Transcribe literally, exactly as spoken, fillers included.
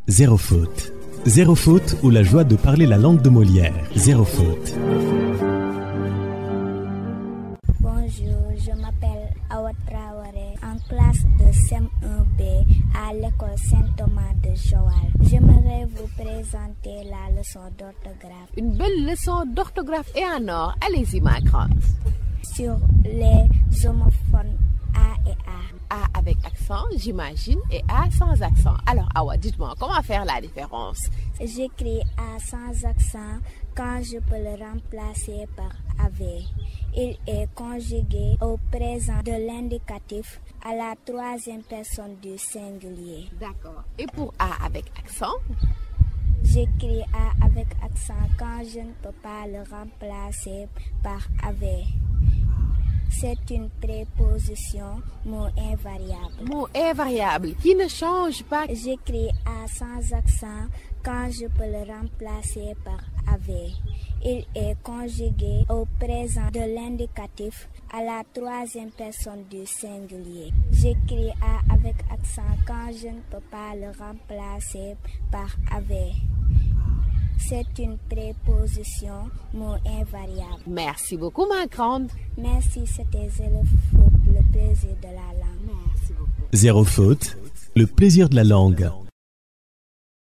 Zéro faute. Zéro faute ou la joie de parler la langue de Molière. Zéro faute. Bonjour, je m'appelle Awa Traoré, en classe de C M un B à l'école Saint-Thomas de Joal. J'aimerais vous présenter la leçon d'orthographe. Une belle leçon d'orthographe et en or. Allez-y, ma grande. Sur les homophones A et A. A avec accent, j'imagine, et A sans accent. Alors, Awa, dites-moi, comment faire la différence? J'écris A sans accent quand je peux le remplacer par avait. Il est conjugué au présent de l'indicatif à la troisième personne du singulier. D'accord. Et pour A avec accent? J'écris A avec accent quand je ne peux pas le remplacer par avait. C'est une préposition mot invariable. Mot invariable qui ne change pas. J'écris A sans accent quand je peux le remplacer par avait. Il est conjugué au présent de l'indicatif à la troisième personne du singulier. J'écris A avec accent quand je ne peux pas le remplacer par avait. C'est une préposition mot invariable. Merci beaucoup, ma grande. Merci, c'était Zéro faute, le plaisir de la langue. Merci beaucoup. Zéro faute, le plaisir de la langue.